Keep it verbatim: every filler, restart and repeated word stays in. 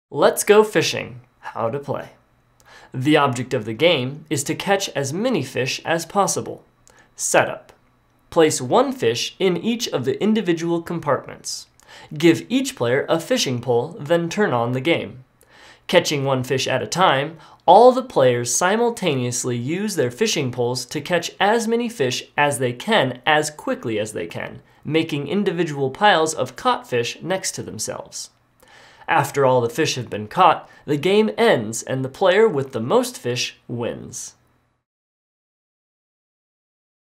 Let's go fishing. How to play. The object of the game is to catch as many fish as possible. Setup. Place one fish in each of the individual compartments. Give each player a fishing pole, then turn on the game. Catching one fish at a time, all the players simultaneously use their fishing poles to catch as many fish as they can as quickly as they can, making individual piles of caught fish next to themselves. After all the fish have been caught, the game ends and the player with the most fish wins.